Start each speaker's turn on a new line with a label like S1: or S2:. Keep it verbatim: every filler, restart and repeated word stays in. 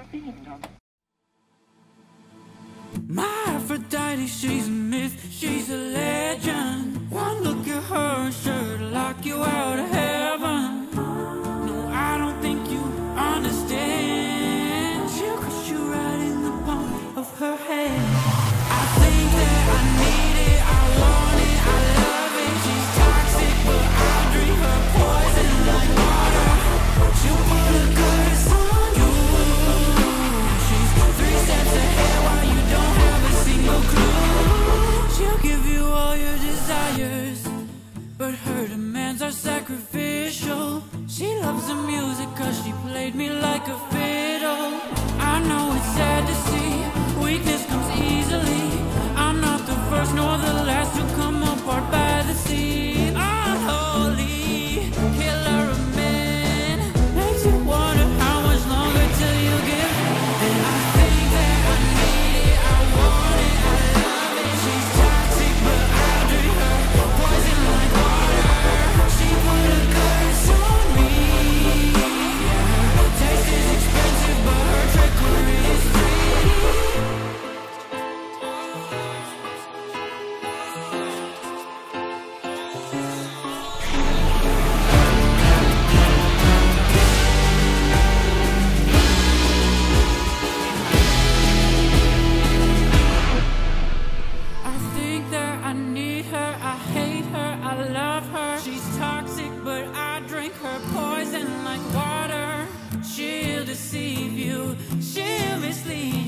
S1: My Aphrodite, she's a myth, she's a legend. One look at her, sure to lock you out of heaven. No, I don't think you understand. She'll crush you right in the palm of her hand. I think that I need it, I want it, I love it. She's toxic, but I drink her poison like water. She'll put a curse on you. She's three steps ahead while you don't have a single clue. She'll give you all your desires, but her demands are sacrificial. She loves the music cause she played me like a fiddle. I know it's sad to see weakness comes easily. I'm not the first nor the last to come apart by the sea. Unholy, killer of men, makes you wonder how much longer till you give. And I think that I need it, I want it, I love it. She's toxic but I drink her poison like water. She put a curse on me. Her taste is expensive but her trickery is free. I think that I need her, I hate her, I love her. She's toxic, but I drink her poison like water. She'll deceive you, she'll mislead